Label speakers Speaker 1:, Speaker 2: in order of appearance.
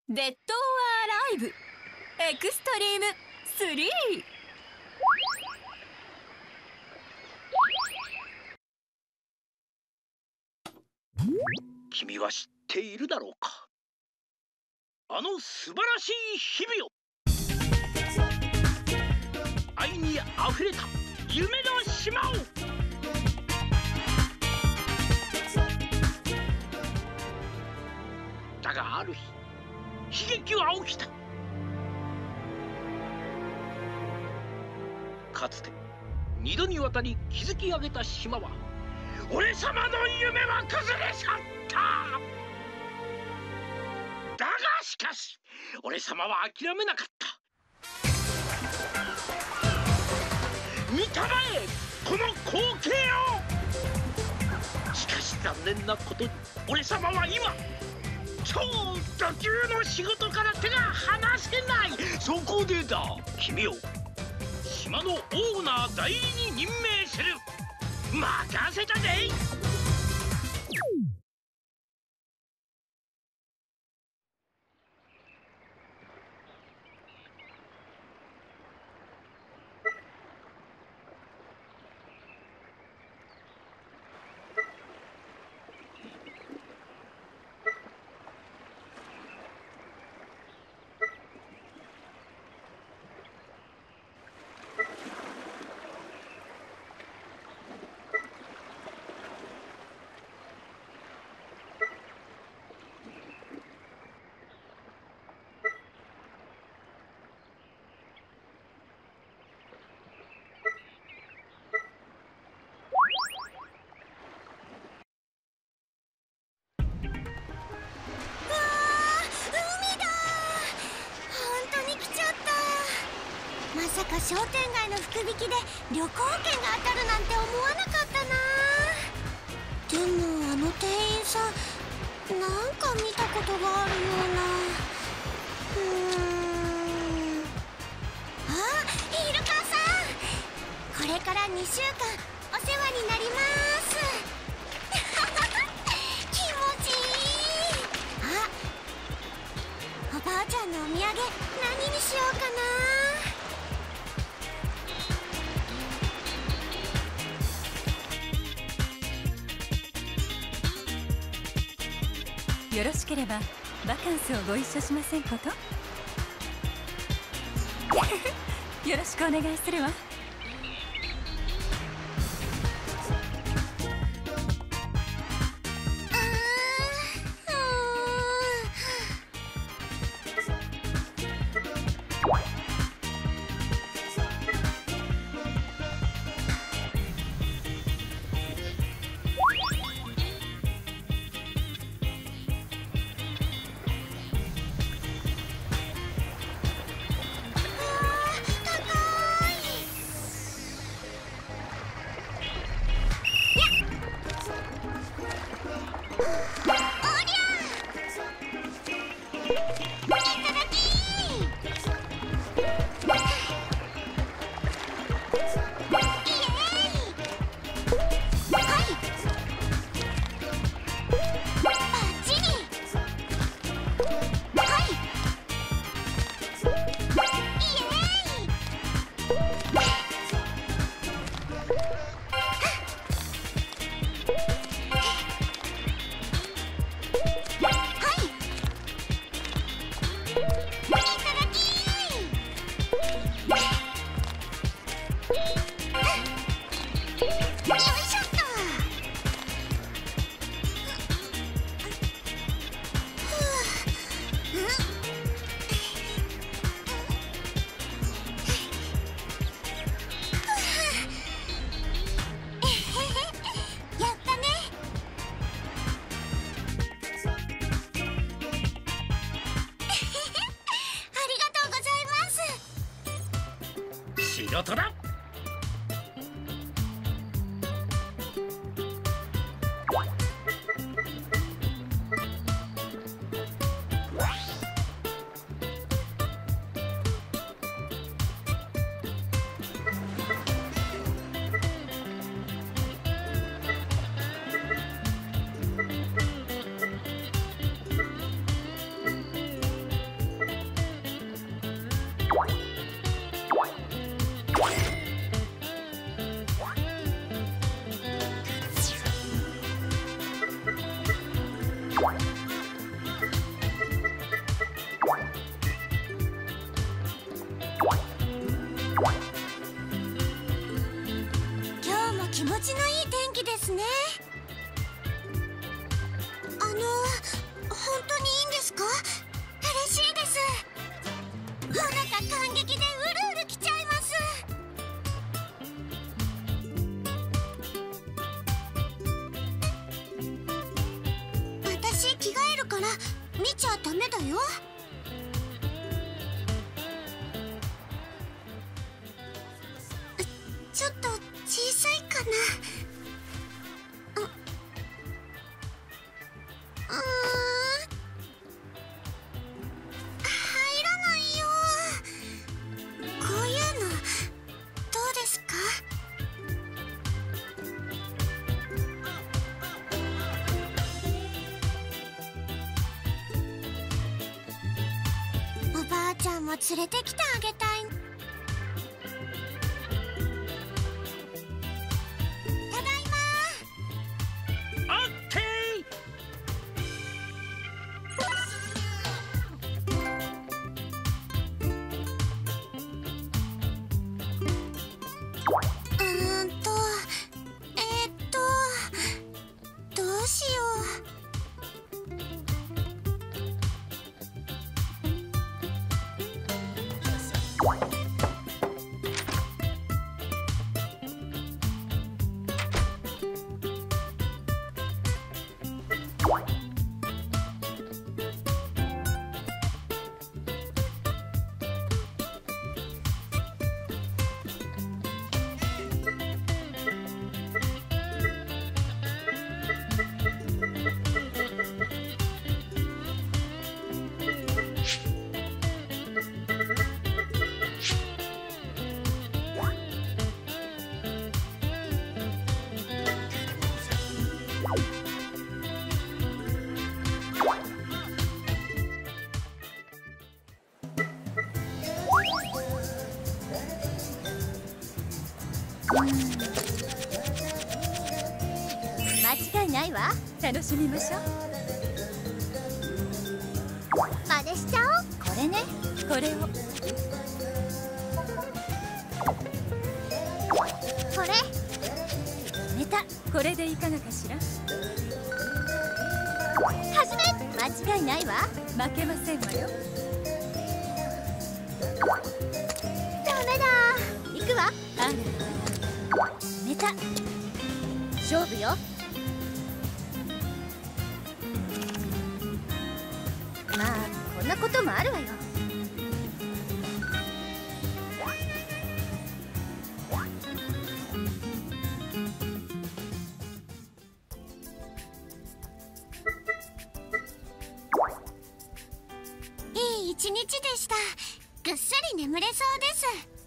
Speaker 1: デッド・オア・ライブエクストリーム3。
Speaker 2: 君は知っているだろうか、あの素晴らしい日々を。愛にあふれた夢の島を。だがある日、悲劇は起きた。かつて2度にわたり築き上げた島は、俺様の夢は崩れ去った。だがしかし俺様は諦めなかった。見たまえこの光景を。しかし残念なことに俺様は今超ド級の仕事から手が離せない。そこでだ、君を島のオーナー代理に任命する。任せたぜ。
Speaker 3: まさか商店街の福引きで旅行券が当たるなんて思わなかったな。でもあの店員さん、なんか見たことがあるような。あ、イルカさん、これから2週間お世話になります。気持ちいい。あ、おばあちゃんのお土産何にしようかな。
Speaker 1: よろしければバカンスをご一緒しませんこと？よろしくお願いするわ。仕事だ。
Speaker 3: 今日も気持ちのいい天気ですね。本当にいいんですか？嬉しいです。ほのか感激でうるうるきちゃいます。私着替えるから見ちゃダメだよ。ちょっと小さいかな。入らないよ。こういうのどうですか？おばあちゃんも連れてきてあげたい。ただいま。
Speaker 2: オッケ
Speaker 3: うーんとどうしよう。
Speaker 1: 間違いないわ。楽しみましょう。
Speaker 3: 真似しちゃおう。
Speaker 1: これね、これを。
Speaker 3: これ
Speaker 1: ネタ、これでいかがかしら。
Speaker 3: 始め。
Speaker 1: 間違いないわ。負けませんわよ。
Speaker 3: ダメだ。
Speaker 1: 行くわ。あらネタ、勝負よ。まあこんなこともあるわよ。
Speaker 3: いい一日でした。ぐっすり眠れそうです。